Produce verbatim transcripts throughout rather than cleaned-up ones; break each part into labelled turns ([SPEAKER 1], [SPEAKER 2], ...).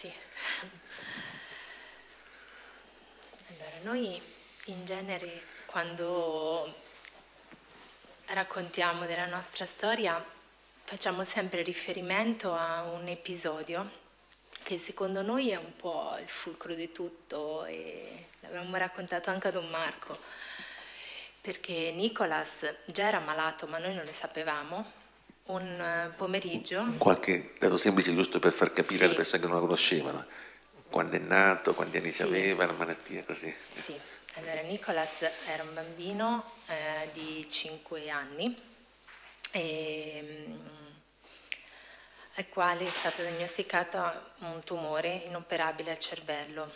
[SPEAKER 1] Sì. Allora, noi in genere quando raccontiamo della nostra storia facciamo sempre riferimento a un episodio che secondo noi è un po' il fulcro di tutto e l'avevamo raccontato anche a Don Marco, perché Nicolas già era malato ma noi non lo sapevamo. Un pomeriggio...
[SPEAKER 2] Qualche dato semplice giusto per far capire
[SPEAKER 1] Sì.
[SPEAKER 2] alle persone che non la conoscevano. Quando è nato, quanti anni
[SPEAKER 1] Sì.
[SPEAKER 2] aveva, la malattia, così.
[SPEAKER 1] Sì, allora Nicolas era un bambino eh, di cinque anni e, mm, al quale è stato diagnosticato un tumore inoperabile al cervello.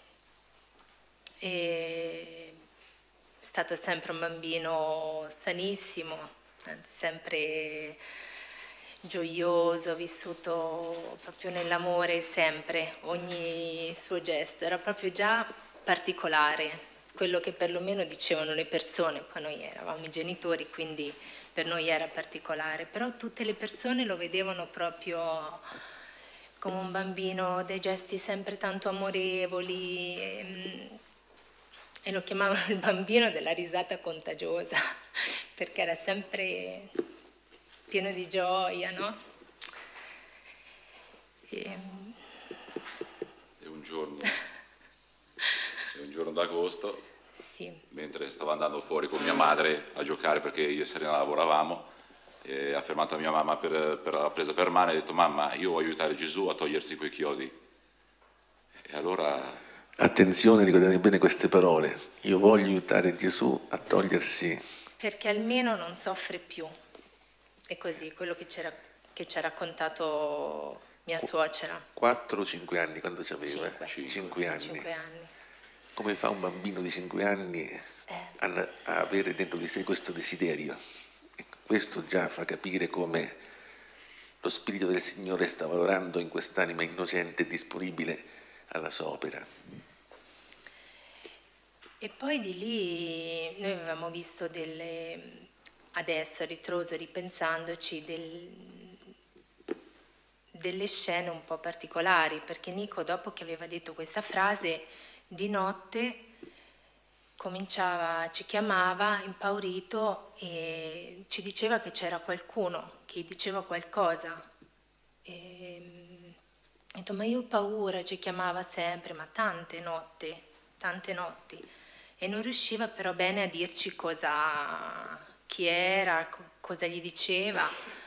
[SPEAKER 1] E è stato sempre un bambino sanissimo, sempre gioioso, vissuto proprio nell'amore sempre, ogni suo gesto era proprio già particolare, quello che perlomeno dicevano le persone, poi noi eravamo i genitori, quindi per noi era particolare, però tutte le persone lo vedevano proprio come un bambino, dei gesti sempre tanto amorevoli, e, e lo chiamavano il bambino della risata contagiosa, perché era sempre pieno di gioia, no? E,
[SPEAKER 3] E un giorno, e un giorno d'agosto,
[SPEAKER 1] sì.
[SPEAKER 3] mentre stavo andando fuori con mia madre a giocare perché io e Serena lavoravamo, e ha fermato mia mamma per, per la presa per mano e ha detto: mamma, io voglio aiutare Gesù a togliersi quei chiodi. E allora...
[SPEAKER 2] Attenzione, ricordate bene queste parole. Io voglio aiutare Gesù a togliersi...
[SPEAKER 1] Perché almeno non soffre più. È così, quello che, c'era, che ci ha raccontato mia suocera.
[SPEAKER 2] quattro o cinque anni quando ci aveva?
[SPEAKER 1] Cinque.
[SPEAKER 2] cinque anni.
[SPEAKER 1] cinque anni.
[SPEAKER 2] Come fa un bambino di cinque anni
[SPEAKER 1] Eh.
[SPEAKER 2] a, a avere dentro di sé questo desiderio? E questo già fa capire come lo Spirito del Signore sta lavorando in quest'anima innocente e disponibile alla sua opera.
[SPEAKER 1] E poi di lì noi avevamo visto delle, adesso a ritroso ripensandoci, del, delle scene un po' particolari, perché Nico dopo che aveva detto questa frase di notte cominciava, ci chiamava impaurito e ci diceva che c'era qualcuno che diceva qualcosa. E, ho detto, ma io ho paura, ci chiamava sempre, ma tante notti, tante notti. E non riusciva però bene a dirci cosa, chi era, cosa gli diceva.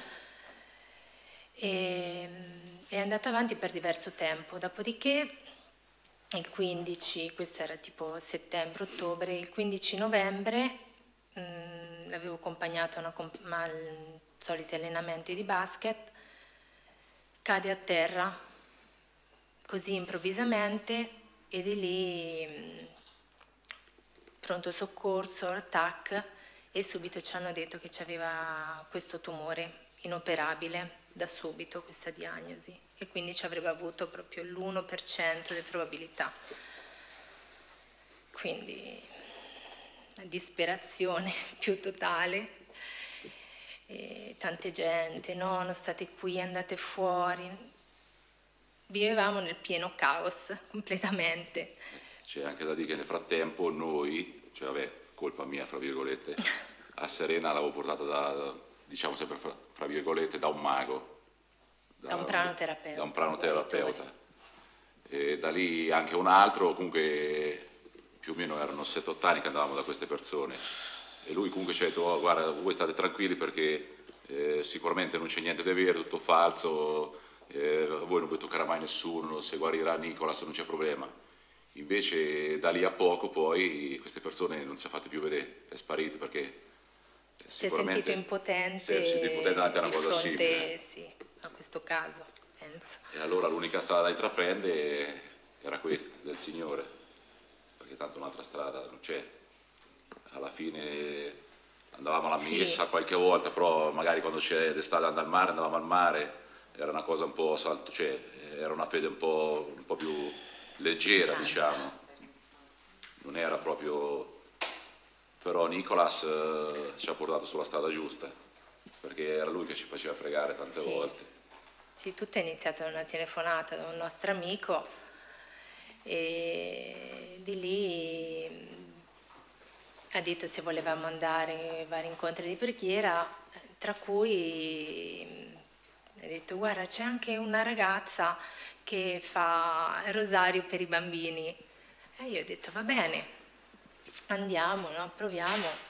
[SPEAKER 1] E, è andata avanti per diverso tempo, dopodiché il quindici, questo era tipo settembre-ottobre, il quindici novembre mh, l'avevo accompagnato a una, ai soliti allenamenti di basket, cade a terra così improvvisamente e di lì mh, pronto soccorso, T A C, e subito ci hanno detto che aveva questo tumore inoperabile da subito, questa diagnosi, e quindi ci avrebbe avuto proprio l'uno per cento di probabilità. Quindi la disperazione più totale, e tante gente, no, non state qui, andate fuori. Vivevamo nel pieno caos, completamente.
[SPEAKER 3] C'è anche da dire che nel frattempo noi, cioè vabbè, colpa mia fra virgolette, a Serena l'avevo portata da, diciamo sempre fra, fra virgolette, da un mago.
[SPEAKER 1] Da, da un pranoterapeuta.
[SPEAKER 3] Da un pranoterapeuta. E da lì anche un altro, comunque più o meno erano sette otto anni che andavamo da queste persone. E lui comunque ci ha detto, oh, guarda, voi state tranquilli perché eh, sicuramente non c'è niente da vero, tutto falso, eh, a voi non vi toccherà mai nessuno, se guarirà Nicolas non c'è problema. Invece da lì a poco poi queste persone non si è fatte più vedere, è sparito perché
[SPEAKER 1] si è sentito impotente,
[SPEAKER 3] si è sentito impotente davanti a una cosa simile.
[SPEAKER 1] Sì, a questo caso, penso.
[SPEAKER 3] E allora l'unica strada da intraprendere era questa, del Signore, perché tanto un'altra strada non c'è. Alla fine andavamo alla messa sì. qualche volta, però magari quando c'è d'estate andare al mare, andavamo al mare, era una cosa un po' salto, cioè era una fede un po', un po' più leggera, diciamo, non era proprio... Però Nicolas eh, ci ha portato sulla strada giusta, perché era lui che ci faceva pregare tante sì. volte.
[SPEAKER 1] sì, tutto è iniziato da una telefonata da un nostro amico e di lì ha detto se volevamo andare a vari incontri di preghiera, tra cui ha detto guarda c'è anche una ragazza che fa il rosario per i bambini. E io ho detto va bene, andiamo, no? Proviamo.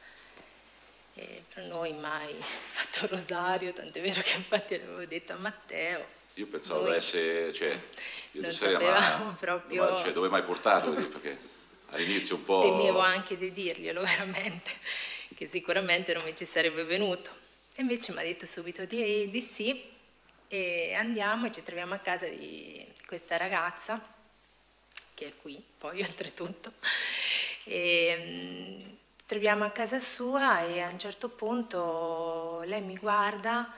[SPEAKER 1] E per noi mai fatto rosario, tant'è vero che infatti l'avevo detto a Matteo.
[SPEAKER 3] Io pensavo
[SPEAKER 1] Noi
[SPEAKER 3] essere, cioè, io
[SPEAKER 1] non
[SPEAKER 3] seria,
[SPEAKER 1] sapevamo
[SPEAKER 3] ma
[SPEAKER 1] proprio.
[SPEAKER 3] dove, cioè, dove mai portato? Perché all'inizio un po'...
[SPEAKER 1] Temevo anche di dirglielo veramente, che sicuramente non mi ci sarebbe venuto. E invece mi ha detto subito di, di sì, e andiamo e ci troviamo a casa di questa ragazza, che è qui poi oltretutto, e mm, ci troviamo a casa sua e a un certo punto lei mi guarda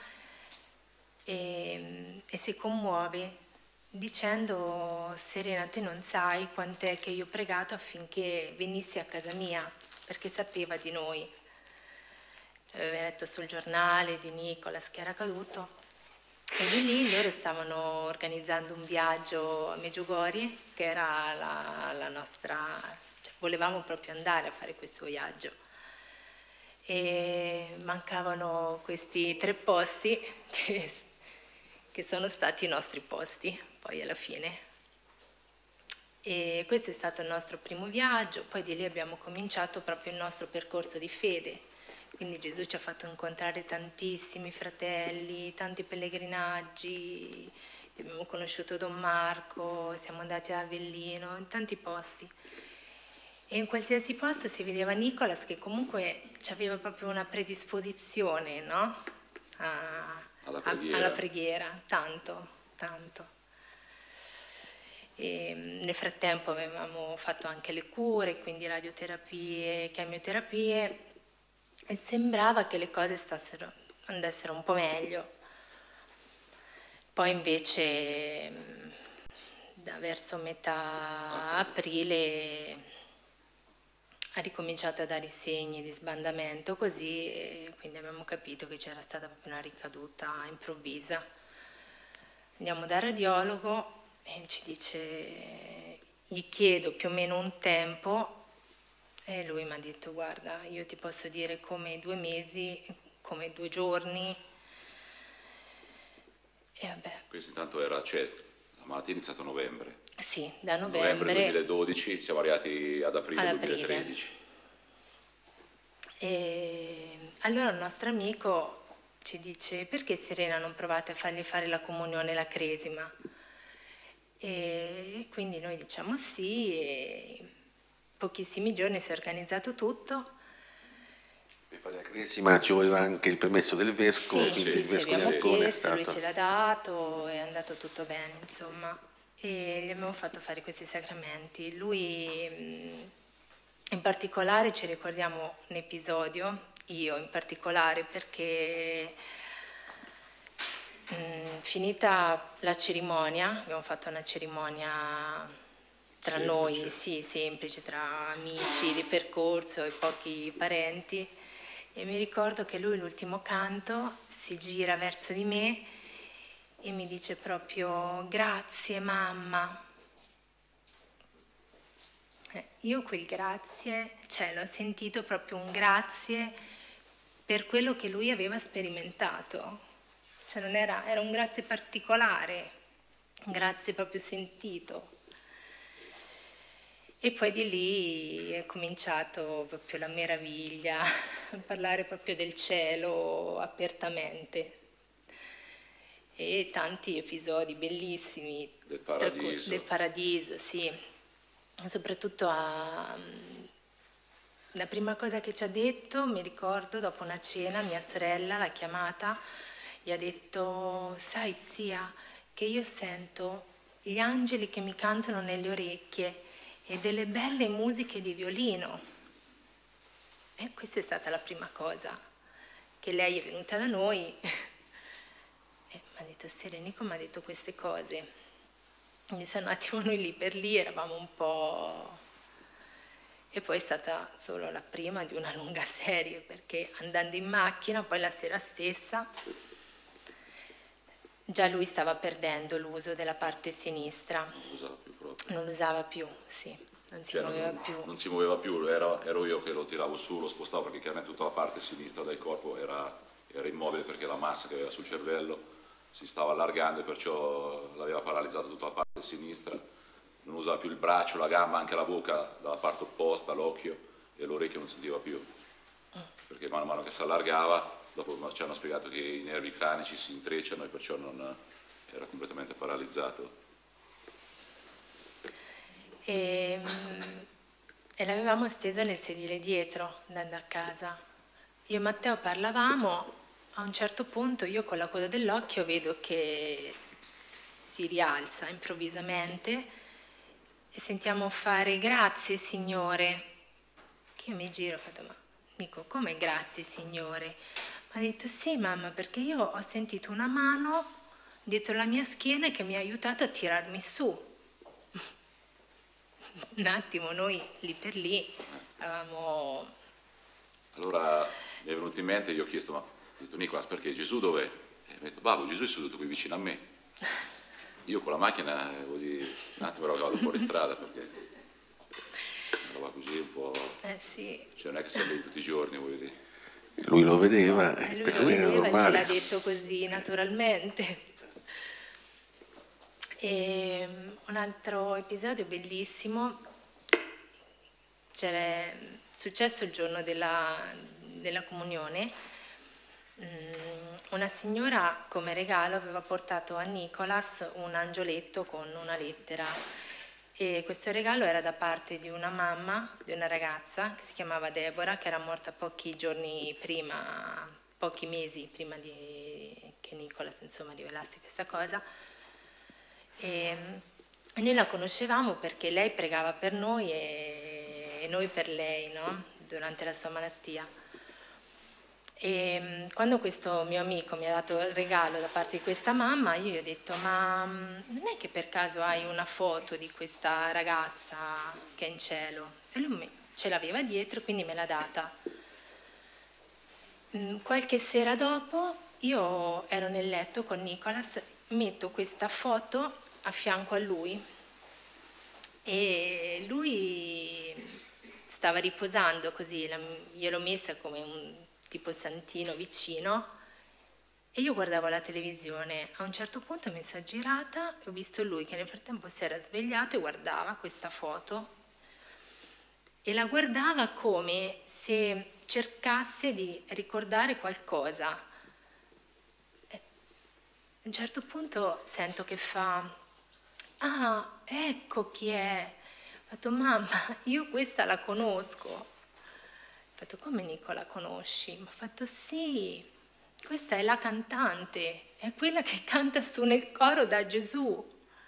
[SPEAKER 1] e, e si commuove dicendo Serena te non sai quant'è che io ho pregato affinché venissi a casa mia perché sapeva di noi, aveva letto sul giornale di Nicolas che era caduto e di lì loro stavano organizzando un viaggio a Medjugorje che era la, la nostra, cioè, volevamo proprio andare a fare questo viaggio e mancavano questi tre posti che, che sono stati i nostri posti poi alla fine. E questo è stato il nostro primo viaggio, poi di lì abbiamo cominciato proprio il nostro percorso di fede, quindi Gesù ci ha fatto incontrare tantissimi fratelli, tanti pellegrinaggi, abbiamo conosciuto Don Marco, siamo andati a Avellino, in tanti posti. E in qualsiasi posto si vedeva Nicolas che comunque aveva proprio una predisposizione, no? A,
[SPEAKER 3] Alla
[SPEAKER 1] a,
[SPEAKER 3] preghiera.
[SPEAKER 1] alla preghiera, tanto, tanto. E nel frattempo avevamo fatto anche le cure, quindi radioterapie, chemioterapie e sembrava che le cose stassero, andassero un po' meglio. Poi invece da verso metà aprile ha ricominciato a dare i segni di sbandamento così e quindi abbiamo capito che c'era stata proprio una ricaduta improvvisa. Andiamo dal radiologo e ci dice, gli chiedo più o meno un tempo e lui mi ha detto guarda io ti posso dire come due mesi, come due giorni e vabbè.
[SPEAKER 3] Questo intanto era, cioè, la malattia è iniziata a novembre.
[SPEAKER 1] Sì, da
[SPEAKER 3] Novembre
[SPEAKER 1] novembre
[SPEAKER 3] duemiladodici, siamo arrivati ad aprile
[SPEAKER 1] ad aprile.
[SPEAKER 3] duemilatredici.
[SPEAKER 1] E allora il nostro amico ci dice perché Serena non provate a fargli fare la comunione, la cresima? E quindi noi diciamo sì, e in pochissimi giorni si è organizzato tutto.
[SPEAKER 2] Per fare la cresima ci voleva anche il permesso del vescovo,
[SPEAKER 1] Sì,
[SPEAKER 2] quindi
[SPEAKER 1] sì,
[SPEAKER 2] il
[SPEAKER 1] sì,
[SPEAKER 2] vescovo di
[SPEAKER 1] abbiamo
[SPEAKER 2] Ancona è
[SPEAKER 1] chiesto, lui
[SPEAKER 2] stato...
[SPEAKER 1] ce l'ha dato, è andato tutto bene, insomma. E gli abbiamo fatto fare questi sacramenti. Lui, mh, in particolare, ci ricordiamo un episodio, io in particolare, perché mh, finita la cerimonia, abbiamo fatto una cerimonia tra
[SPEAKER 3] Semplice.
[SPEAKER 1] noi, sì, semplice, tra amici di percorso e pochi parenti, e mi ricordo che lui l'ultimo canto si gira verso di me e mi dice proprio grazie mamma. Eh, io quel grazie, cioè l'ho sentito proprio un grazie per quello che lui aveva sperimentato, cioè non era, era un grazie particolare, un grazie proprio sentito. E poi di lì è cominciato proprio la meraviglia, a parlare proprio del cielo apertamente. E tanti episodi bellissimi.
[SPEAKER 3] Del
[SPEAKER 1] tra cui-
[SPEAKER 3] paradiso.
[SPEAKER 1] del paradiso, sì. Soprattutto a... La prima cosa che ci ha detto, mi ricordo, dopo una cena, mia sorella l'ha chiamata, gli ha detto, sai zia, che io sento gli angeli che mi cantano nelle orecchie e delle belle musiche di violino. E questa è stata la prima cosa, che lei è venuta da noi e mi ha detto, Serenico mi ha detto queste cose. Quindi se un attimo noi lì per lì eravamo un po'... E poi è stata solo la prima di una lunga serie, perché andando in macchina, poi la sera stessa, già lui stava perdendo l'uso della parte sinistra.
[SPEAKER 3] Non lo usava più proprio.
[SPEAKER 1] Non lo usava più, sì, non si
[SPEAKER 3] Cioè,
[SPEAKER 1] muoveva
[SPEAKER 3] non,
[SPEAKER 1] più.
[SPEAKER 3] non si muoveva più, era- ero io che lo tiravo su, lo spostavo perché chiaramente tutta la parte sinistra del corpo era, era immobile perché la massa che aveva sul cervello si stava allargando e perciò l'aveva paralizzato tutta la parte sinistra. Non usava più il braccio, la gamba, anche la bocca dalla parte opposta, l'occhio, e l'orecchio non sentiva più. Perché mano a mano che si allargava, dopo ci hanno spiegato che i nervi cranici si intrecciano e perciò non, era completamente paralizzato.
[SPEAKER 1] E, e l'avevamo steso nel sedile dietro, andando a casa. Io e Matteo parlavamo, a un certo punto io con la coda dell'occhio vedo che si rialza improvvisamente e sentiamo fare grazie Signore. Che io mi giro e ho fatto, ma dico, come grazie Signore? Ma ha detto, sì mamma, perché io ho sentito una mano dietro la mia schiena che mi ha aiutato a tirarmi su. Un attimo, noi lì per lì avevamo...
[SPEAKER 3] Allora mi è venuto in mente, io ho chiesto, ma ho detto Nicolas, perché Gesù dov'è? E mi ha detto, babbo, Gesù è seduto qui vicino a me. Io con la macchina, eh, vuol dire, un attimo ero cavato fuori strada perché una roba così un po'...
[SPEAKER 1] Eh sì,
[SPEAKER 3] Cioè non è che sei lì tutti i giorni, vuol dire.
[SPEAKER 2] Lui lo vedeva
[SPEAKER 1] e
[SPEAKER 2] e
[SPEAKER 1] lui
[SPEAKER 2] per
[SPEAKER 1] lo
[SPEAKER 2] lui era
[SPEAKER 1] vedeva e ce l'ha
[SPEAKER 2] normale.
[SPEAKER 1] detto così naturalmente. E un altro episodio bellissimo, c'era successo il giorno della, della comunione. Una signora come regalo aveva portato a Nicolas un angioletto con una lettera e questo regalo era da parte di una mamma, di una ragazza che si chiamava Deborah, che era morta pochi giorni prima, pochi mesi prima di, che Nicolas insomma rivelasse questa cosa. E, e noi la conoscevamo perché lei pregava per noi e, e noi per lei, no? Durante la sua malattia. E quando questo mio amico mi ha dato il regalo da parte di questa mamma, io gli ho detto, ma non è che per caso hai una foto di questa ragazza che è in cielo? E lui ce l'aveva dietro, quindi me l'ha data. Qualche sera dopo io ero nel letto con Nicolas, metto questa foto a fianco a lui e lui stava riposando così, gliel'ho messa come un tipo santino vicino e io guardavo la televisione. A un certo punto mi sono girata e ho visto lui che nel frattempo si era svegliato e guardava questa foto e la guardava come se cercasse di ricordare qualcosa. A un certo punto sento che fa, ah, ecco chi è. Ho fatto, mamma, io questa la conosco. Ho fatto, come Nicola la conosci? Mi ha fatto, sì, questa è la cantante, è quella che canta su nel coro da Gesù.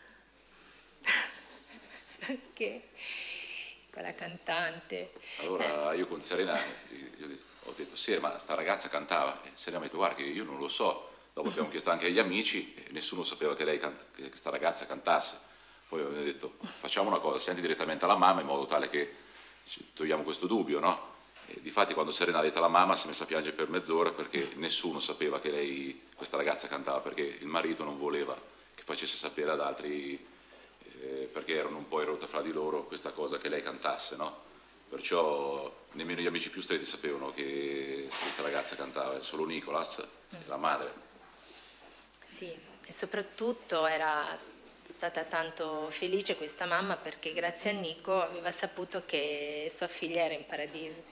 [SPEAKER 1] Che quella cantante.
[SPEAKER 3] Allora io con Serena io ho detto, sì, ma sta ragazza cantava. E Serena mi ha detto, guarda che io non lo so. Dopo abbiamo chiesto anche agli amici e nessuno sapeva che lei canta, che questa ragazza cantasse. Poi abbiamo detto, facciamo una cosa, senti direttamente alla mamma in modo tale che togliamo questo dubbio, no? E difatti quando Serena ha detto alla mamma si è messa a piangere per mezz'ora perché nessuno sapeva che lei, questa ragazza cantava, perché il marito non voleva che facesse sapere ad altri, eh, perché erano un po' in rotta fra di loro questa cosa che lei cantasse, no? Perciò nemmeno gli amici più stretti sapevano che questa ragazza cantava, solo Nicolas e la madre.
[SPEAKER 1] Sì, e soprattutto era stata tanto felice questa mamma perché grazie a Nico aveva saputo che sua figlia era in paradiso.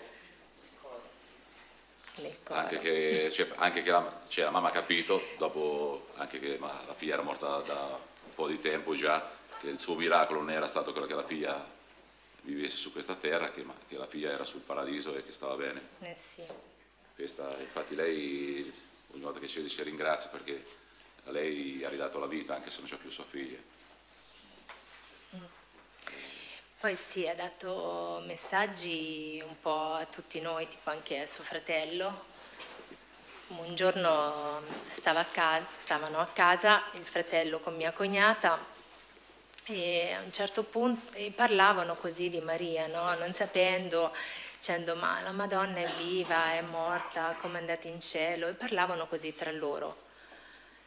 [SPEAKER 1] Nel coro.
[SPEAKER 3] Anche che, cioè, anche che la, cioè, la mamma ha capito, dopo anche che ma, la figlia era morta da un po' di tempo già, che il suo miracolo non era stato quello che la figlia vivesse su questa terra, che, ma, che la figlia era sul paradiso e che stava bene.
[SPEAKER 1] Eh sì.
[SPEAKER 3] Questa, infatti lei ogni volta che ci dice ringrazia perché a lei ha ridato la vita anche se non c'è più sua figlia.
[SPEAKER 1] Poi sì, ha dato messaggi un po' a tutti noi, tipo anche a suo fratello. Un giorno stava a casa, stavano a casa il fratello con mia cognata e a un certo punto e parlavano così di Maria, no? Non sapendo, dicendo ma la Madonna è viva, è morta, come è andata in cielo, e parlavano così tra loro.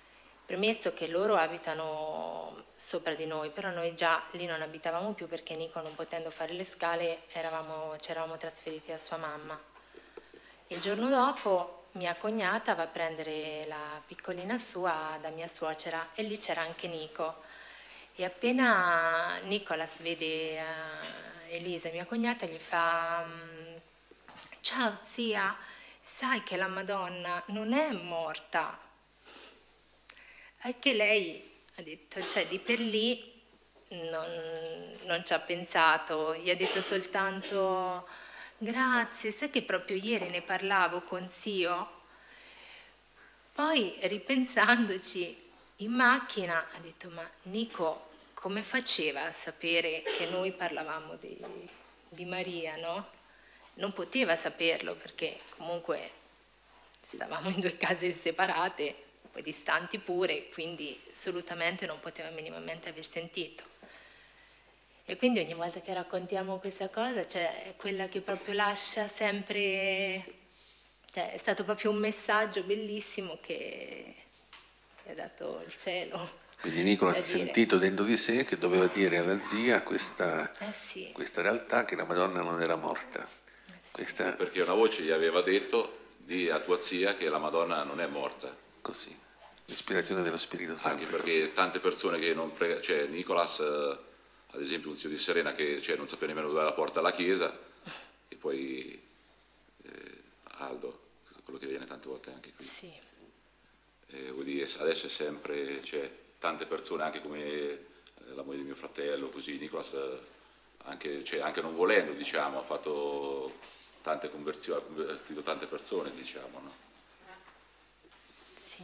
[SPEAKER 1] Premesso che loro abitano sopra di noi, però noi già lì non abitavamo più perché Nico, non potendo fare le scale, eravamo, ci eravamo trasferiti da sua mamma. Il giorno dopo mia cognata va a prendere la piccolina sua da mia suocera e lì c'era anche Nico. E appena Nicolas vede uh, Elisa, mia cognata, gli fa um, ciao zia, sai che la Madonna non è morta? Anche lei ha detto, cioè di per lì non, non ci ha pensato, gli ha detto soltanto grazie, sai che proprio ieri ne parlavo con zio? Poi ripensandoci in macchina ha detto ma Nico come faceva a sapere che noi parlavamo di, di Maria, no? Non poteva saperlo perché comunque stavamo in due case separate, poi distanti pure, quindi assolutamente non poteva minimamente aver sentito. E quindi ogni volta che raccontiamo questa cosa, cioè, è quella che proprio lascia sempre, cioè, è stato proprio un messaggio bellissimo che, che ha dato il cielo.
[SPEAKER 2] Quindi Nicola si è sentito dentro di sé che doveva dire alla zia questa,
[SPEAKER 1] eh sì.
[SPEAKER 2] questa realtà, che la Madonna non era morta.
[SPEAKER 1] Eh sì.
[SPEAKER 2] Questa...
[SPEAKER 3] Perché una voce gli aveva detto di a tua zia che la Madonna non è morta.
[SPEAKER 2] Così, l'ispirazione dello Spirito Santo.
[SPEAKER 3] Anche perché
[SPEAKER 2] così.
[SPEAKER 3] Tante persone che non pregano, cioè Nicolas, eh, ad esempio un zio di Serena che cioè, non sapeva nemmeno dove era la porta alla chiesa, e poi eh, Aldo, quello che viene tante volte anche qui.
[SPEAKER 1] Sì.
[SPEAKER 3] Eh, vuol dire, adesso è sempre, cioè, tante persone, anche come eh, la moglie di mio fratello, così, Nicolas, eh, anche, cioè, anche non volendo, diciamo, ha fatto tante conversioni, ha convertito tante persone, diciamo, no?
[SPEAKER 1] Sì.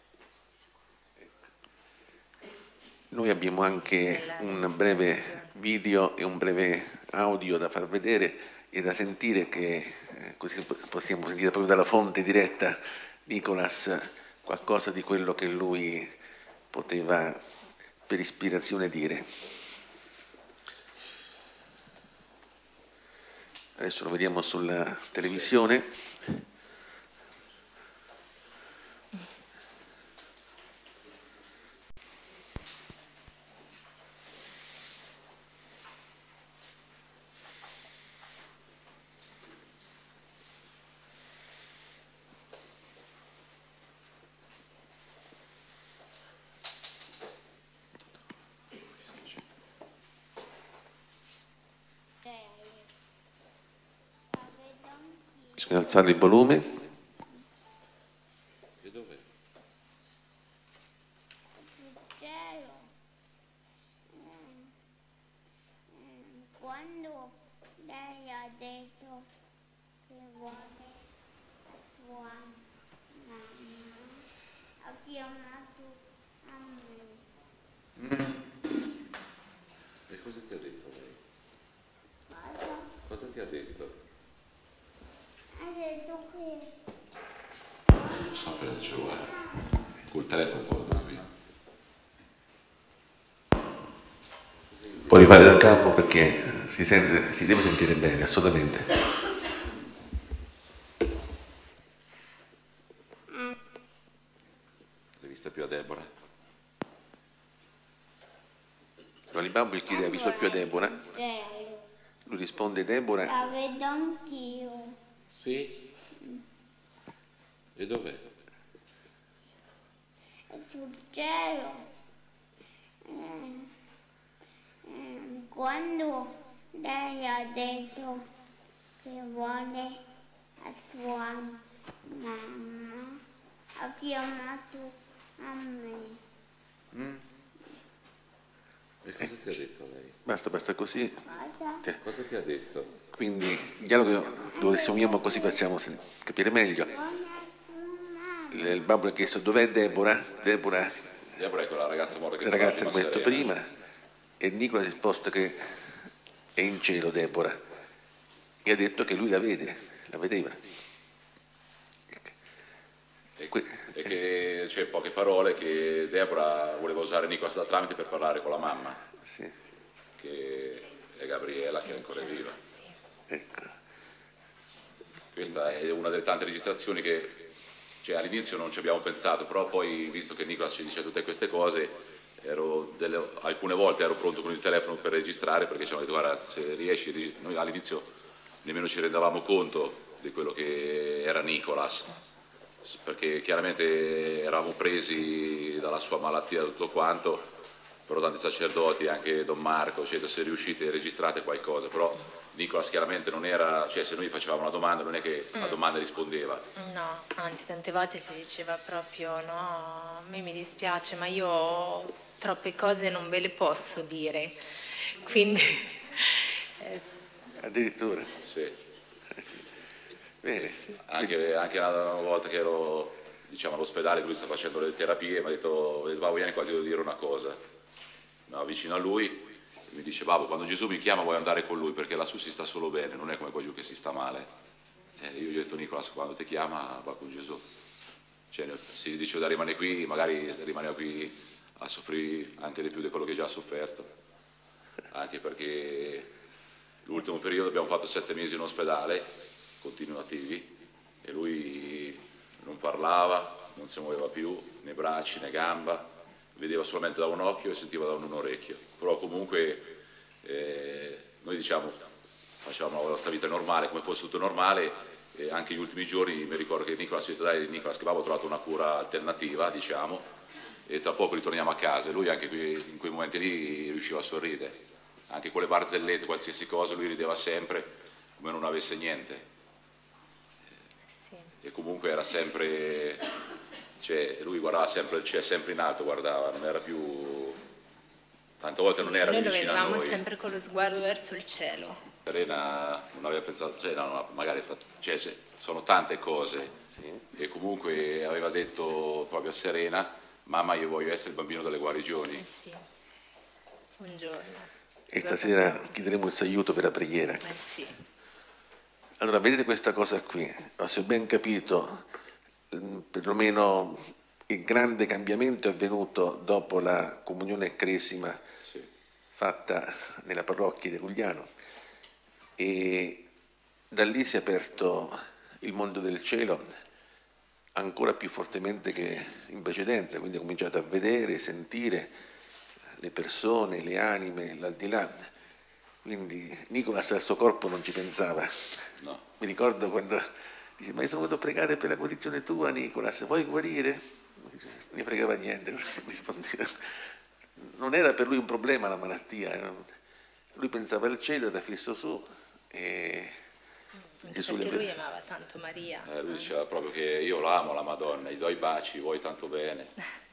[SPEAKER 2] Noi abbiamo anche un breve video e un breve audio da far vedere e da sentire, che eh, così possiamo sentire proprio dalla fonte diretta Nicolas qualcosa di quello che lui poteva per ispirazione dire. Adesso lo vediamo sulla televisione. Bisogna alzare il volume.
[SPEAKER 3] E dov'è?
[SPEAKER 4] Quando lei ha detto che vuole la sua mamma, ha chiamato a me.
[SPEAKER 3] Mm. E cosa ti ha detto lei?
[SPEAKER 4] Cosa?
[SPEAKER 3] Cosa ti ha detto?
[SPEAKER 4] Ha detto che...
[SPEAKER 3] Non so per il cellulare. Col telefono fotografia.
[SPEAKER 2] Puoi rifare da capo perché si, sente, si deve sentire bene, assolutamente.
[SPEAKER 3] L'hai vista più a Deborah?
[SPEAKER 2] Ronny Bumble chiede: ha visto più a Deborah? Lui risponde: Deborah.
[SPEAKER 4] La vedo anch'io.
[SPEAKER 3] Sì. E dov'è?
[SPEAKER 4] È sul cielo. Eh, eh, quando lei ha detto che vuole la sua mamma, ha chiamato a me.
[SPEAKER 3] Mm. E cosa ti ha detto lei?
[SPEAKER 2] Basta, basta così.
[SPEAKER 4] Cosa?
[SPEAKER 2] Sì.
[SPEAKER 3] Cosa ti ha detto?
[SPEAKER 2] Quindi il dialogo lo riassumiamo così facciamo capire meglio. Il babbo ha chiesto: dov'è Deborah? Deborah,
[SPEAKER 3] Deborah è quella ragazza morta che
[SPEAKER 2] la
[SPEAKER 3] parlava
[SPEAKER 2] ragazza che
[SPEAKER 3] prima
[SPEAKER 2] ho detto
[SPEAKER 3] Serena.
[SPEAKER 2] prima, e Nicola ha risposto che è in cielo Deborah, e ha detto che lui la vede, la vedeva.
[SPEAKER 3] E, e che c'è poche parole che Deborah voleva usare Nicolas da tramite per parlare con la mamma,
[SPEAKER 2] Sì.
[SPEAKER 3] che è Gabriela, che è ancora viva.
[SPEAKER 2] Ecco.
[SPEAKER 3] Questa è una delle tante registrazioni che cioè, all'inizio non ci abbiamo pensato, però poi, visto che Nicolas ci dice tutte queste cose, ero delle, alcune volte ero pronto con il telefono per registrare, perché ci hanno detto, guarda, se riesci, noi all'inizio nemmeno ci rendevamo conto di quello che era Nicolas, perché chiaramente eravamo presi dalla sua malattia e tutto quanto, però tanti sacerdoti, anche Don Marco, cioè, se riuscite registrate qualcosa, però Nicolas chiaramente non era, cioè se noi facevamo una domanda non è che la domanda rispondeva.
[SPEAKER 1] No, anzi tante volte si diceva proprio no, a me mi dispiace ma io troppe cose non ve le posso dire, quindi... eh,
[SPEAKER 2] Addirittura.
[SPEAKER 3] Sì.
[SPEAKER 2] Bene.
[SPEAKER 3] Anche, anche una volta che ero, diciamo, all'ospedale, lui sta facendo le terapie, mi ha detto, va, vieni qua, ti devo dire una cosa. Mi avvicino a lui e mi dice, babbo, quando Gesù mi chiama vuoi andare con lui, perché lassù si sta solo bene, non è come qua giù che si sta male. E io gli ho detto, Nicolas, quando ti chiama va con Gesù. Cioè, se gli dicevo da rimanere qui, magari rimaneva qui a soffrire anche di più di quello che già ha sofferto. Anche perché l'ultimo periodo abbiamo fatto sette mesi in ospedale, continuativi, e lui non parlava, non si muoveva più, né bracci né gamba, vedeva solamente da un occhio e sentiva da un orecchio. Però comunque eh, noi diciamo facevamo la nostra vita normale, come fosse tutto normale, e anche gli ultimi giorni mi ricordo che Nicolas ha detto, dai Nicolas, che avevo trovato una cura alternativa, diciamo, e tra poco ritorniamo a casa. E lui anche in quei momenti lì riusciva a sorridere, anche con le barzellette, qualsiasi cosa, lui rideva sempre come non avesse niente.
[SPEAKER 1] sì.
[SPEAKER 3] E comunque era sempre, cioè lui guardava sempre, cioè, sempre in alto, guardava, non era più, tante volte
[SPEAKER 1] Sì,
[SPEAKER 3] non era
[SPEAKER 1] noi lo
[SPEAKER 3] vicino a
[SPEAKER 1] vedevamo
[SPEAKER 3] noi.
[SPEAKER 1] sempre con lo sguardo verso il cielo.
[SPEAKER 3] Serena non aveva pensato, cioè, no, magari cioè, cioè, sono tante cose,
[SPEAKER 2] Sì.
[SPEAKER 3] e comunque aveva detto proprio a Serena, mamma io voglio essere il bambino delle guarigioni.
[SPEAKER 1] Eh sì, un giorno.
[SPEAKER 2] E stasera chiederemo il suo aiuto per la preghiera.
[SPEAKER 1] Eh sì.
[SPEAKER 2] Allora, vedete questa cosa qui, se ho ben capito, mh, perlomeno il grande cambiamento è avvenuto dopo la comunione cresima
[SPEAKER 3] Sì.
[SPEAKER 2] fatta nella parrocchia di Rugliano, e da lì si è aperto il mondo del cielo ancora più fortemente che in precedenza, quindi ha cominciato a vedere, sentire le persone, le anime, l'aldilà. Quindi Nicolas al suo corpo non ci pensava.
[SPEAKER 3] No.
[SPEAKER 2] Mi ricordo quando dice, ma io sono venuto a pregare per la guarigione tua, Nicolas, vuoi guarire? Non ne fregava niente, rispondeva. Non era per lui un problema la malattia, lui pensava al cielo, era fisso su, e Gesù
[SPEAKER 1] Perché
[SPEAKER 2] le
[SPEAKER 1] lui amava tanto Maria.
[SPEAKER 3] Eh, lui diceva proprio che io l'amo la Madonna, gli do i baci, vuoi tanto bene.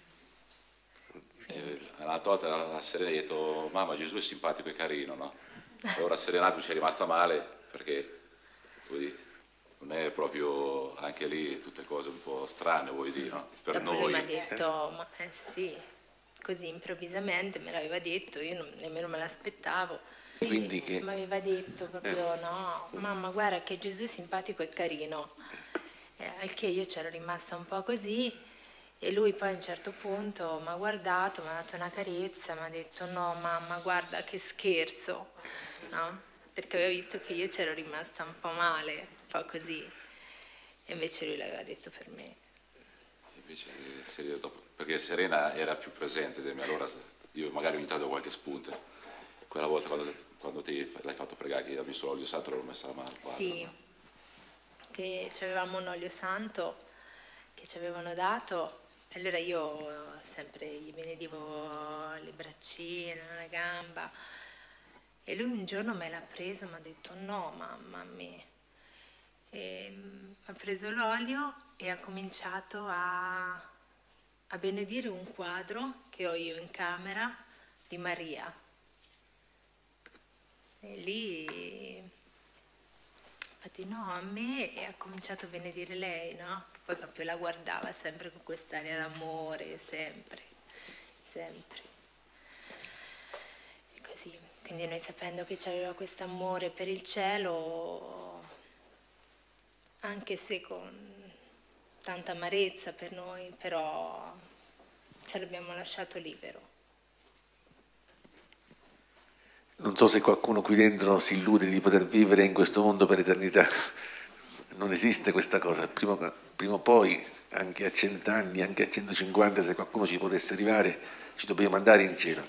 [SPEAKER 3] E un'altra volta a Serena gli ha detto, mamma Gesù è simpatico e carino, no? E ora Serena ci è rimasta male, perché non è proprio, anche lì tutte cose un po' strane, vuoi dire, no? Per
[SPEAKER 1] Dopo
[SPEAKER 3] noi.
[SPEAKER 1] lui mi ha detto, ma eh sì, così improvvisamente me l'aveva detto, io non, nemmeno me l'aspettavo.
[SPEAKER 2] Quindi che...
[SPEAKER 1] Mi aveva detto proprio, no, mamma guarda che Gesù è simpatico e carino, eh, al che io c'ero rimasta un po' così, e lui poi a un certo punto mi ha guardato, mi ha dato una carezza, mi ha detto no mamma guarda che scherzo, no? Perché aveva visto che io c'ero rimasta un po' male, un po' così, e invece lui l'aveva detto per me.
[SPEAKER 3] Invece, Serena, dopo, perché Serena era più presente di me, allora io magari ogni tanto do qualche spunto. Quella volta quando, quando ti l'hai fatto pregare che ho messo l'olio santo l'ho messa la mano al quadro,
[SPEAKER 1] Sì,
[SPEAKER 3] no?
[SPEAKER 1] che avevamo un olio santo che ci avevano dato, e allora io sempre gli benedivo le braccine, la gamba, e lui un giorno me l'ha preso e mi ha detto no mamma a me, e, um, ha preso l'olio e ha cominciato a, a benedire un quadro che ho io in camera di Maria. E lì, infatti no, a me, e ha cominciato a benedire lei, no? Che poi proprio la guardava sempre con quest'aria d'amore, sempre, sempre. E così, quindi noi sapendo che c'aveva questo amore per il cielo, anche se con tanta amarezza per noi, però ce l'abbiamo lasciato libero.
[SPEAKER 2] Non so se qualcuno qui dentro si illude di poter vivere in questo mondo per eternità. non esiste questa cosa, prima, prima o poi, anche a cent'anni, anche a centocinquanta, se qualcuno ci potesse arrivare, ci dobbiamo andare in cielo.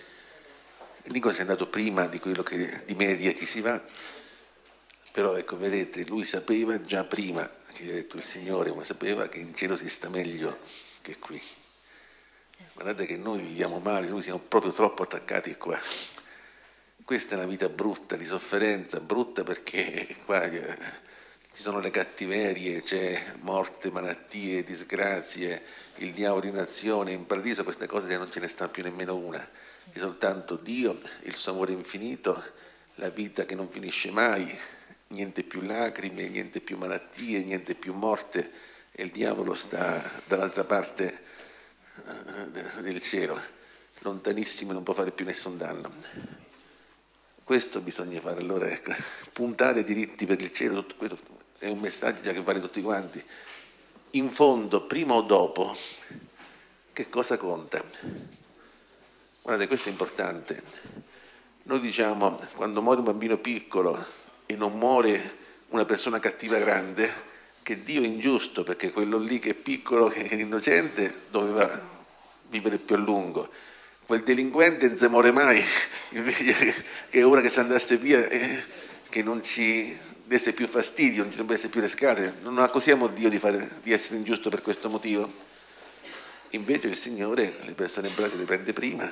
[SPEAKER 2] Nicola è andato prima di quello che di media ci si va, però ecco, vedete, lui sapeva già prima, che gli ha detto il Signore, ma sapeva che in cielo si sta meglio che qui. Guardate che noi viviamo male, noi siamo proprio troppo attaccati qua. Questa è una vita brutta, di sofferenza, brutta perché qua eh, ci sono le cattiverie, c'è morte, malattie, disgrazie, il diavolo in azione, in paradiso queste cose non ce ne sta più nemmeno una, c'è soltanto Dio, il suo amore infinito, la vita che non finisce mai, niente più lacrime, niente più malattie, niente più morte, e il diavolo sta dall'altra parte eh, del cielo, lontanissimo, non può fare più nessun danno. Questo bisogna fare, allora ecco, puntare diritti per il cielo, tutto questo è un messaggio che vale tutti quanti. In fondo, prima o dopo, che cosa conta? Guardate, questo è importante. Noi diciamo, quando muore un bambino piccolo e non muore una persona cattiva grande, che Dio è ingiusto, perché quello lì che è piccolo, che è innocente, doveva vivere più a lungo. Quel delinquente non si muore mai, invece che ora che si andasse via eh, che non ci desse più fastidio, non ci dovesse più le scatole. Non accusiamo Dio di, fare, di essere ingiusto per questo motivo. Invece il Signore le persone brave le prende prima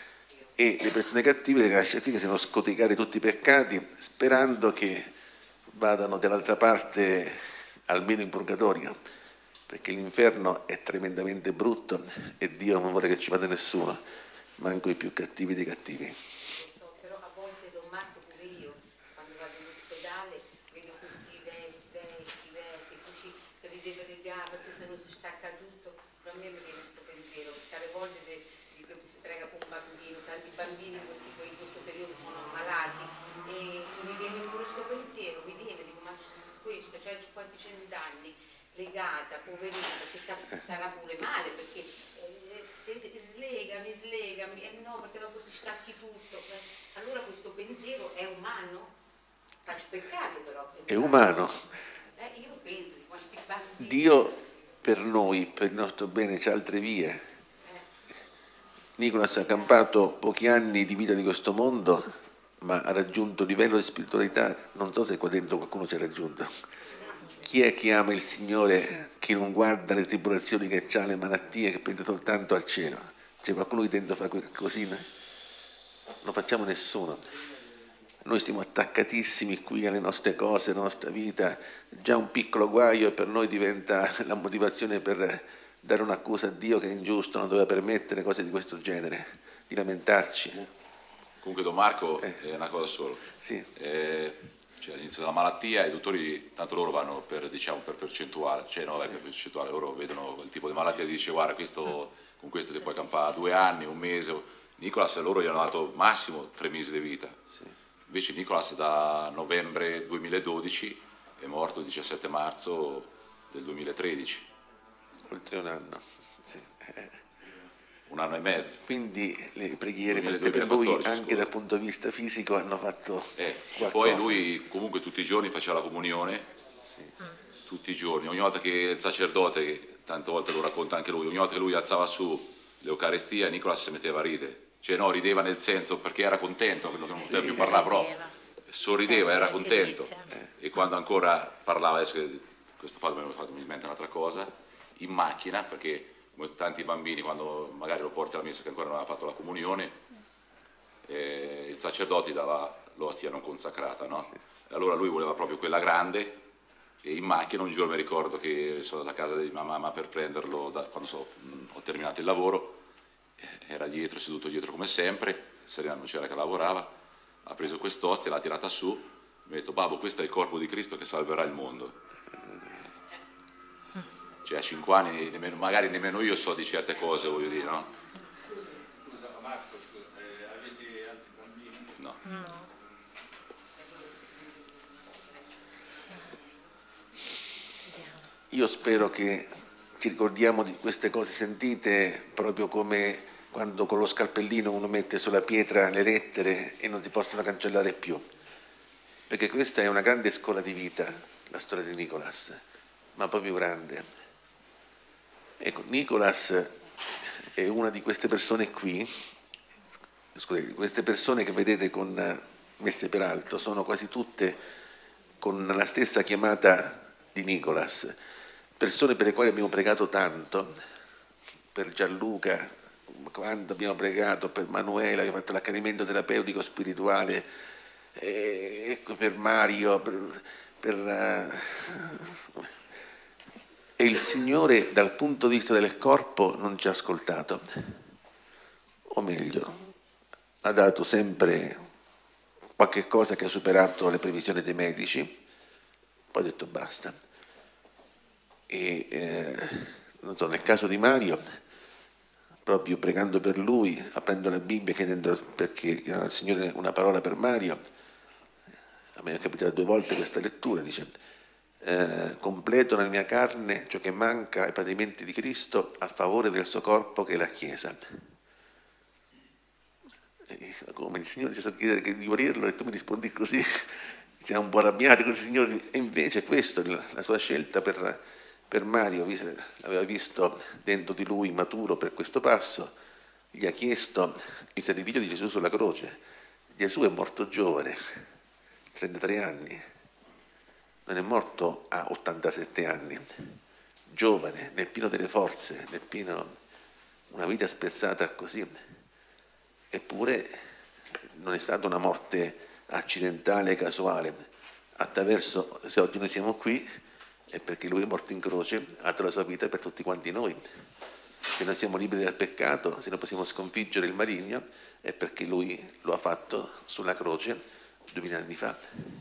[SPEAKER 2] e le persone cattive le lascia qui, che siano scoticare tutti i peccati, sperando che vadano dall'altra parte, almeno in purgatorio, perché l'inferno è tremendamente brutto e Dio non vuole che ci vada nessuno, manco i più cattivi dei cattivi.
[SPEAKER 5] Lo so, però a volte Don Marco, pure io, quando vado in ospedale, vedo questi vecchi, vecchi, vecchi, così che li deve legare perché se non si stacca tutto. Però a me mi viene questo pensiero, perché alle volte de, di cui si prega con un bambino, tanti bambini in, questi, in questo periodo sono ammalati e mi viene pure questo pensiero, mi viene, dico ma questo, cioè quasi cent'anni, legata, poverina, perché sta, starà pure male, perché eh, slegami, slegami, eh no, perché dopo ti stacchi tutto. Allora questo pensiero è umano? Faccio peccato però. È,
[SPEAKER 2] è umano.
[SPEAKER 5] Eh, io penso di questi bambini.
[SPEAKER 2] Dio per noi, per il nostro bene, c'ha altre vie. Eh. Nicolas ha campato pochi anni di vita di questo mondo, ma ha raggiunto un livello di spiritualità, non so se qua dentro qualcuno ci ha raggiunto. Chi è che ama il Signore, che non guarda le tribolazioni che ha, le malattie, che pensa soltanto al cielo? C'è qualcuno che dentro fa così? Non lo facciamo nessuno. Noi stiamo attaccatissimi qui alle nostre cose, alla nostra vita. Già un piccolo guaio per noi diventa la motivazione per dare un'accusa a Dio che è ingiusto, non doveva permettere cose di questo genere, di lamentarci.
[SPEAKER 3] Comunque Don Marco
[SPEAKER 2] eh.
[SPEAKER 3] è una cosa solo.
[SPEAKER 2] Sì.
[SPEAKER 3] Eh, Cioè, all'inizio della malattia i dottori, tanto loro vanno per, diciamo, per percentuale, cioè no, sì. per percentuale, loro vedono il tipo di malattia e dice guarda questo, con questo ti puoi campare due anni, un mese. Nicolas loro gli hanno dato massimo tre mesi di vita, sì. Invece Nicolas da novembre duemiladodici è morto il diciassette marzo del duemilatredici.
[SPEAKER 2] Oltre un anno, sì.
[SPEAKER 3] Un anno e mezzo.
[SPEAKER 2] Quindi le preghiere fatte per lui anche scusa. Dal punto di vista fisico hanno fatto
[SPEAKER 3] eh,
[SPEAKER 2] qualcosa.
[SPEAKER 3] Poi lui comunque tutti i giorni faceva la comunione, sì. Tutti i giorni, ogni volta che il sacerdote, tante volte lo racconta anche lui, ogni volta che lui alzava su l'Eucaristia Nicolas si metteva a ridere, cioè no, rideva nel senso perché era contento, quello che non poteva sì, più parlare proprio, sorrideva, era contento eh. E quando ancora parlava, adesso questo fatto mi ha fatto in mente un'altra cosa, in macchina, perché come tanti bambini quando magari lo porti alla messa che ancora non aveva fatto la comunione, eh, il sacerdote dava l'ostia non consacrata, no? Sì. Allora lui voleva proprio quella grande e in macchina un giorno mi ricordo che sono andato a casa di mia mamma per prenderlo da, quando so, mh, ho terminato il lavoro, eh, era dietro, seduto dietro come sempre, Serena non c'era che lavorava, ha preso quest'ostia, l'ha tirata su, mi ha detto babbo questo è il corpo di Cristo che salverà il mondo. Cioè a cinque anni nemmeno, magari nemmeno io so di certe cose, voglio dire, no?
[SPEAKER 6] Scusa Marco, scusa, eh, avete altri bambini?
[SPEAKER 3] No.
[SPEAKER 1] No.
[SPEAKER 2] Io spero che ci ricordiamo di queste cose sentite proprio come quando con lo scalpellino uno mette sulla pietra le lettere e non si possono cancellare più, perché questa è una grande scuola di vita. la storia di Nicolas, ma poi più grande. Ecco, Nicolas è una di queste persone qui, scusate, queste persone che vedete con, messe per alto, sono quasi tutte con la stessa chiamata di Nicolas, persone per le quali abbiamo pregato tanto, per Gianluca, quando abbiamo pregato per Manuela che ha fatto l'accanimento terapeutico spirituale, e ecco, per Mario, per, per, uh, e il Signore dal punto di vista del corpo non ci ha ascoltato, o meglio, ha dato sempre qualche cosa che ha superato le previsioni dei medici, poi ha detto basta. E eh, non so, nel caso di Mario, proprio pregando per lui, aprendo la Bibbia, chiedendo perché chiedendo al Signore una parola per Mario, a me è capitata due volte questa lettura, dice eh, completo nella mia carne ciò che manca ai padimenti di Cristo a favore del suo corpo che è la Chiesa. E come il Signore ci sta chiedere di guarirlo e tu mi rispondi così, siamo un po' arrabbiati con il Signore, e invece questo è la sua scelta per, per Mario, l'aveva visto dentro di lui maturo per questo passo, gli ha chiesto il sacrificio di Gesù sulla croce. Gesù è morto giovane, trentatré anni, non è morto a ottantasette anni, giovane, nel pieno delle forze, nel pieno una vita spezzata così, eppure non è stata una morte accidentale, casuale. Attraverso, se oggi noi siamo qui, è perché lui è morto in croce, ha dato la sua vita per tutti quanti noi. Se noi siamo liberi dal peccato, se noi possiamo sconfiggere il maligno, è perché lui lo ha fatto sulla croce duemila anni fa.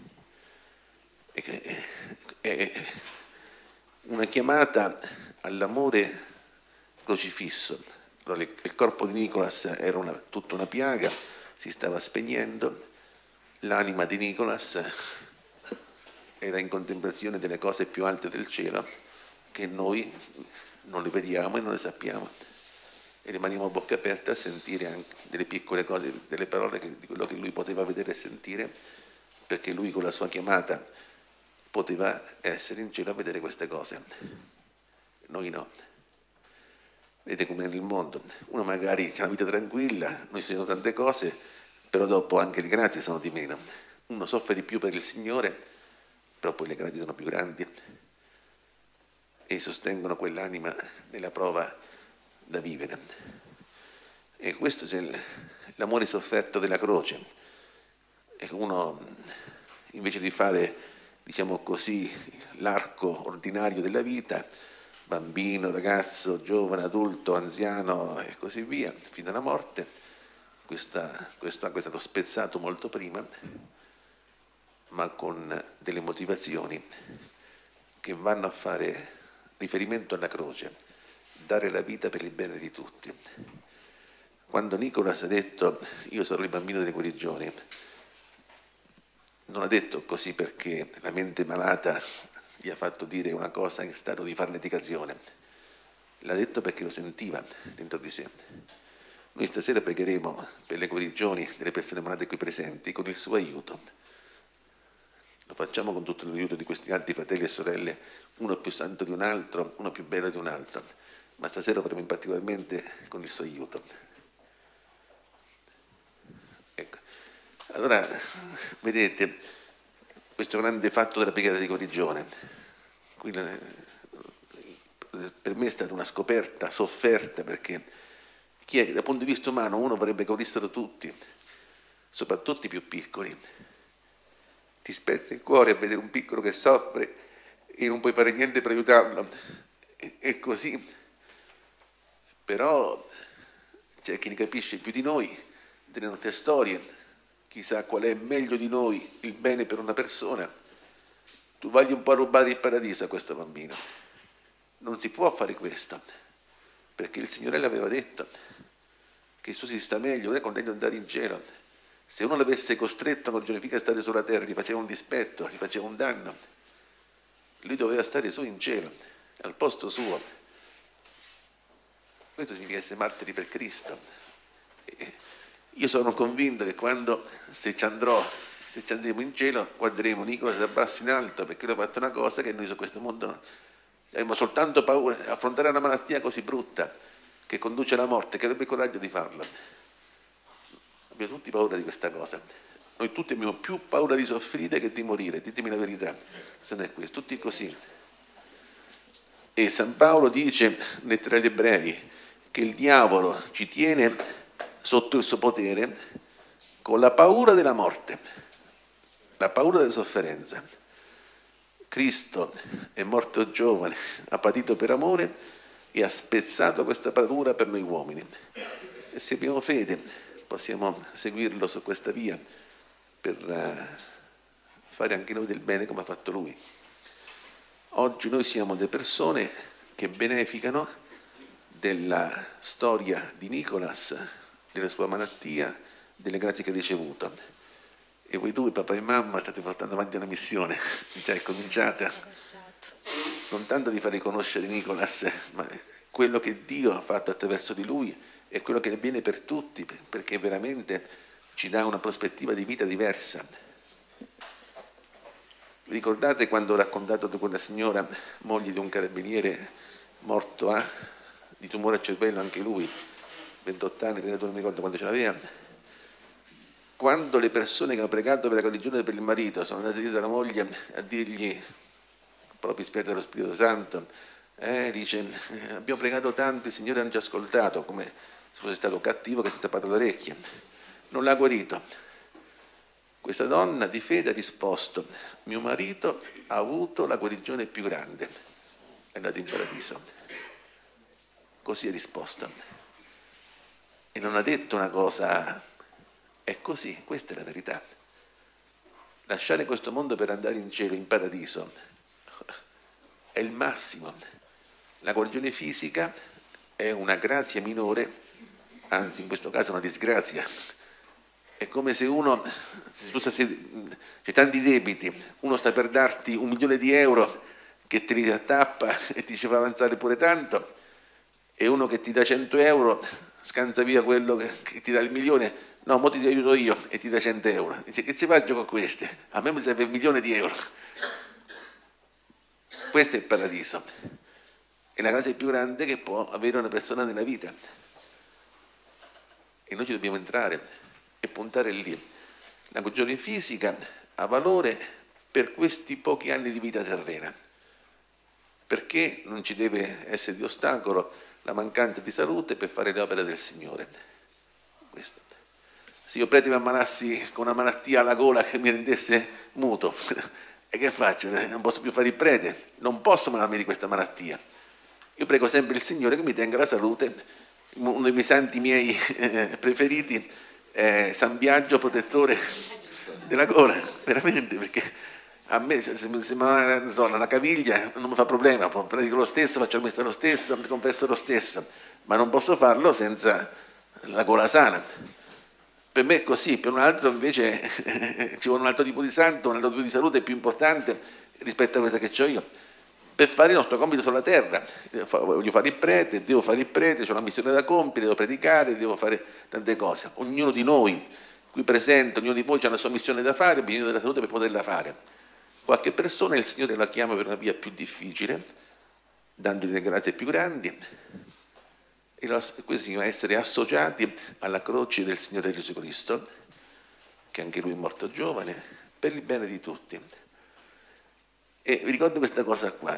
[SPEAKER 2] È una chiamata all'amore crocifisso. Allora, il corpo di Nicolas era una, tutta una piaga, si stava spegnendo, l'anima di Nicolas era in contemplazione delle cose più alte del cielo che noi non le vediamo e non le sappiamo, e rimaniamo a bocca aperta a sentire anche delle piccole cose, delle parole che, di quello che lui poteva vedere e sentire, perché lui con la sua chiamata poteva essere in cielo a vedere queste cose, noi no. Vedete come nel mondo, uno magari ha una vita tranquilla, noi facciamo tante cose, però dopo anche le grazie sono di meno. Uno soffre di più per il Signore, però poi le grazie sono più grandi e sostengono quell'anima nella prova da vivere. E questo è l'amore sofferto della croce. E uno, invece di fare, diciamo così, l'arco ordinario della vita, bambino, ragazzo, giovane, adulto, anziano e così via, fino alla morte, questa, questo anche è stato spezzato molto prima, ma con delle motivazioni che vanno a fare riferimento alla croce, dare la vita per il bene di tutti. Quando Nicolas ha detto io sarò il bambino delle guarigioni, non ha detto così perché la mente malata gli ha fatto dire una cosa in stato di farneticazione, l'ha detto perché lo sentiva dentro di sé. Noi stasera pregheremo per le guarigioni delle persone malate qui presenti con il suo aiuto. Lo facciamo con tutto l'aiuto di questi altri fratelli e sorelle, uno più santo di un altro, uno più bello di un altro, ma stasera lo faremo particolarmente con il suo aiuto. Ecco. Allora, vedete, questo grande fatto della preghiera di guarigione, per me è stata una scoperta sofferta, perché chi è, dal punto di vista umano uno vorrebbe che guarissero tutti, soprattutto i più piccoli. Ti spezza il cuore a vedere un piccolo che soffre e non puoi fare niente per aiutarlo, è così. Però c'è chi ne capisce più di noi delle nostre storie, chissà qual è meglio di noi il bene per una persona. Tu vogli un po' rubare il paradiso a questo bambino, non si può fare questo, perché il Signore l'aveva detto che il suo si sta meglio, non è contento di andare in cielo. Se uno l'avesse costretto non significa stare sulla terra, gli faceva un dispetto, gli faceva un danno. Lui doveva stare su in cielo, al posto suo. Questo significa essere martiri per Cristo. E io sono convinto che quando, se ci andrò, se ci andremo in cielo guarderemo Nicola da basso in alto, perché lui ha fatto una cosa che noi su questo mondo no. Abbiamo soltanto paura di affrontare una malattia così brutta che conduce alla morte, che avrebbe il coraggio di farla. Abbiamo tutti paura di questa cosa. Noi tutti abbiamo più paura di soffrire che di morire, ditemi la verità, se non è questo, tutti così. E San Paolo dice, lettera agli Ebrei, che il diavolo ci tiene sotto il suo potere con la paura della morte, la paura della sofferenza. Cristo è morto giovane, ha patito per amore e ha spezzato questa paura per noi uomini. E se abbiamo fede possiamo seguirlo su questa via per fare anche noi del bene come ha fatto lui. Oggi noi siamo delle persone che beneficano della storia di Nicolas, della sua malattia, delle grazie che ha ricevuto. E voi due, papà e mamma, state portando avanti una missione, già è cominciata, non tanto di far riconoscere Nicolas, ma quello che Dio ha fatto attraverso di lui è quello che avviene per tutti, perché veramente ci dà una prospettiva di vita diversa. Vi ricordate quando ho raccontato di quella signora, moglie di un carabiniere morto a, di tumore al cervello, anche lui, ventotto anni, non mi ricordo quando ce l'aveva? Quando le persone che hanno pregato per la guarigione per il marito sono andate dalla moglie a dirgli, proprio ispirati dallo Spirito Santo, eh, dice, abbiamo pregato tanto, il Signore non ci ha ascoltato, come se fosse stato cattivo che si è tappato le orecchie, non l'ha guarito. Questa donna di fede ha risposto, mio marito ha avuto la guarigione più grande, è andato in paradiso. Così ha risposto. E non ha detto una cosa, è così, questa è la verità. Lasciare questo mondo per andare in cielo, in paradiso, è il massimo. La guarigione fisica è una grazia minore, anzi in questo caso una disgrazia. È come se uno, c'è tanti debiti, uno sta per darti un milione di euro che te li attappa e ti ci fa avanzare pure tanto, e uno che ti dà cento euro scansa via quello che, che ti dà il milione, no, mo ti aiuto io, e ti dà cento euro. Dice, che ci faccio con questi? A me mi serve un milione di euro. Questo è il paradiso. È la cosa più grande che può avere una persona nella vita. E noi ci dobbiamo entrare e puntare lì. La guarigione fisica ha valore per questi pochi anni di vita terrena, perché non ci deve essere di ostacolo la mancanza di salute per fare le opere del Signore. Questo. Se io prete mi ammalassi con una malattia alla gola che mi rendesse muto, e che faccio? Non posso più fare il prete, non posso ammalarmi di questa malattia. Io prego sempre il Signore che mi tenga la salute. Uno dei miei santi miei eh, preferiti è San Biagio, protettore della gola, veramente, perché a me se, se, se mi va una caviglia non mi fa problema, predico lo stesso, faccio il messa lo stesso, mi confesso lo stesso, ma non posso farlo senza la gola sana. Per me è così, per un altro invece eh, ci vuole un altro tipo di santo, un altro tipo di salute più importante rispetto a questa che ho io, per fare il nostro compito sulla terra. Voglio fare il prete, devo fare il prete, ho una missione da compiere, devo predicare, devo fare tante cose. Ognuno di noi qui presente, ognuno di voi ha una sua missione da fare, ha bisogno della salute per poterla fare. Qualche persona il Signore la chiama per una via più difficile, dandogli le grazie più grandi, e questo significa essere associati alla croce del Signore Gesù Cristo, che anche Lui è morto giovane, per il bene di tutti. E vi ricordo questa cosa qua.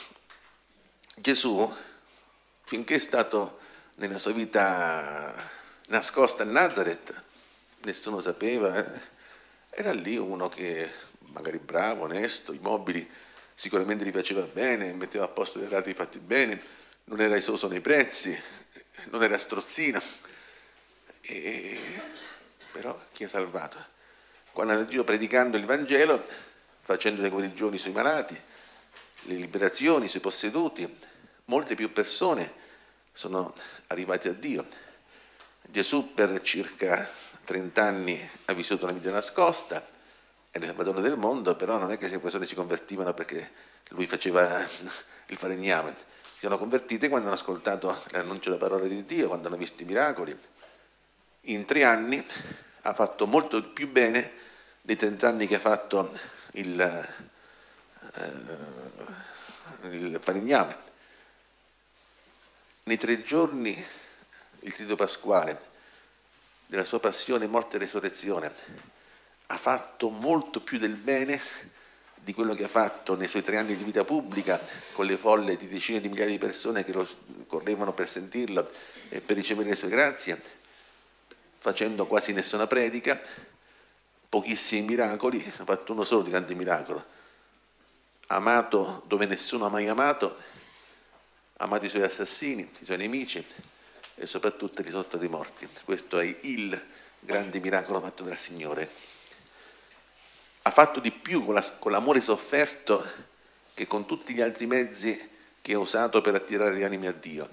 [SPEAKER 2] Gesù, finché è stato nella sua vita nascosta a Nazareth, nessuno sapeva, eh? Era lì uno che magari bravo, onesto, i mobili sicuramente gli piaceva bene, metteva a posto dei rati fatti bene, non era esoso nei prezzi, non era strozzino, e... però chi ha salvato? Quando è andato predicando il Vangelo, facendo le guarigioni sui malati, le liberazioni sui posseduti, molte più persone sono arrivate a Dio. Gesù per circa trenta anni ha vissuto una vita nascosta, è il Salvatore del mondo, però non è che le persone si convertivano perché lui faceva il falegname, si sono convertite quando hanno ascoltato l'annuncio della parola di Dio, quando hanno visto i miracoli. In tre anni ha fatto molto più bene dei trent'anni che ha fatto il, eh, il falegname, nei tre giorni, il Triduo Pasquale, della sua passione, morte e resurrezione, ha fatto molto più del bene di quello che ha fatto nei suoi tre anni di vita pubblica, con le folle di decine di migliaia di persone che lo correvano per sentirlo e per ricevere le sue grazie, facendo quasi nessuna predica, pochissimi miracoli, ha fatto uno solo di grande miracolo, amato dove nessuno ha mai amato, amato i suoi assassini, i suoi nemici e soprattutto risorto dei morti. Questo è il grande miracolo fatto dal Signore. Ha fatto di più con, la, con l'amore sofferto che con tutti gli altri mezzi che ha usato per attirare le anime a Dio.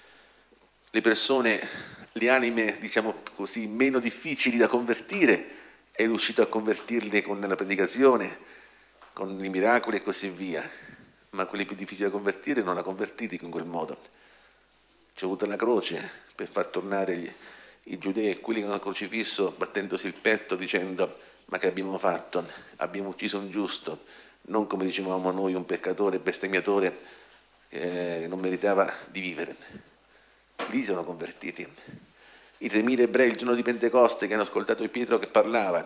[SPEAKER 2] Le persone, le anime, diciamo così, meno difficili da convertire, è riuscito a convertirle con la predicazione, con i miracoli e così via, ma quelli più difficili da convertire non la convertiti in quel modo. C'è avuto la croce per far tornare gli, i giudei e quelli che hanno crocifisso battendosi il petto dicendo: ma che abbiamo fatto? Abbiamo ucciso un giusto, non come dicevamo noi un peccatore, bestemmiatore che non meritava di vivere. Lì sono convertiti. I tremila ebrei il giorno di Pentecoste che hanno ascoltato Pietro che parlava,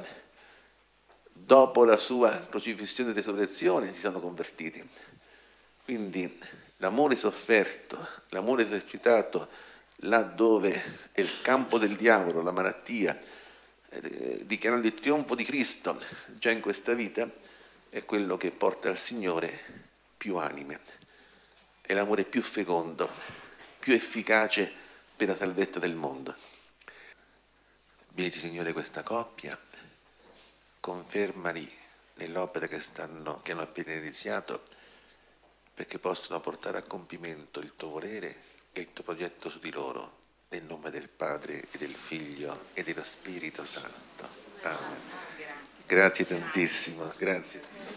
[SPEAKER 2] dopo la sua crocifissione e resurrezione si sono convertiti. Quindi l'amore sofferto, l'amore esercitato là dove è il campo del diavolo, la malattia, eh, dichiarando il trionfo di Cristo già in questa vita, è quello che porta al Signore più anime. È l'amore più fecondo, più efficace per la salvezza del mondo. Benedici, Signore, questa coppia, confermali nell'opera che, stanno, che hanno appena iniziato, perché possano portare a compimento il tuo volere e il tuo progetto su di loro, nel nome del Padre e del Figlio e dello Spirito Santo. Amen. Grazie tantissimo, grazie.